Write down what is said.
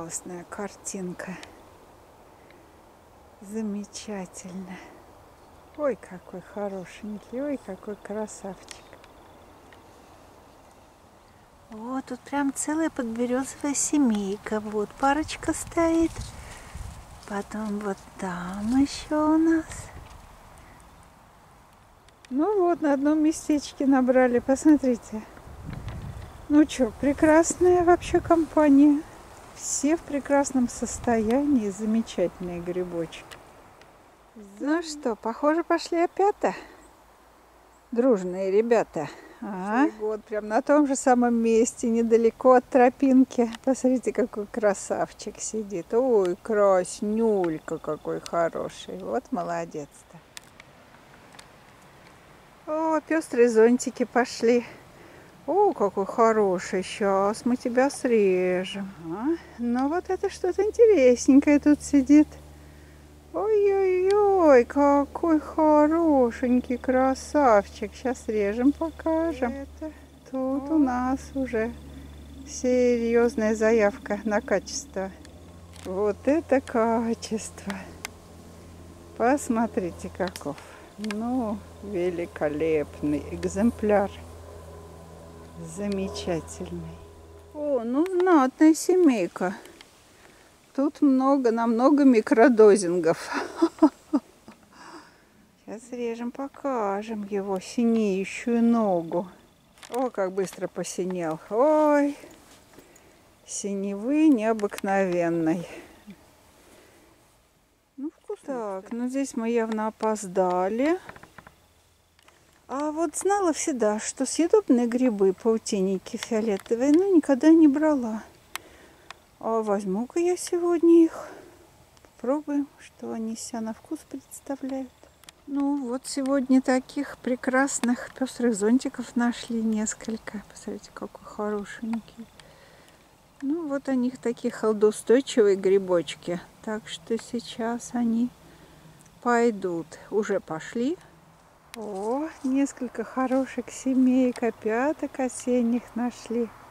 Классная картинка. Замечательно. Ой, какой хорошенький, ой, какой красавчик. Вот тут прям целая подберезовая семейка. Вот парочка стоит. Потом вот там еще у нас. Ну вот, на одном местечке набрали, посмотрите. Ну что, прекрасная вообще компания. Все в прекрасном состоянии, замечательные грибочки. Ну что, похоже, пошли опять-то. Дружные ребята. Вот прям на том же самом месте, недалеко от тропинки. Посмотрите, какой красавчик сидит. Ой, краснюлька какой хороший. Вот молодец-то. О, пестрые зонтики пошли. О, какой хороший. Сейчас мы тебя срежем. Ну вот это что-то интересненькое тут сидит. Ой-ой-ой, какой хорошенький красавчик. Сейчас срежем, покажем. Тут у нас уже серьезная заявка на качество. Вот это качество. Посмотрите, каков. Ну, великолепный экземпляр. Замечательный. О, ну знатная семейка. Тут намного микродозингов. Сейчас режем, покажем его синеющую ногу. О, как быстро посинел. Ой, синевы необыкновенной. Ну, вкусно. Так, ну здесь мы явно опоздали. А вот знала всегда, что съедобные грибы, паутинники фиолетовые, но никогда не брала. А возьму-ка я сегодня их. Попробуем, что они себя на вкус представляют. Ну вот сегодня таких прекрасных пестрых зонтиков нашли несколько. Посмотрите, какой хорошенький. Ну вот они такие холодоустойчивые грибочки. Так что сейчас они пойдут. Уже пошли. О, несколько хороших семеек, опяток осенних нашли.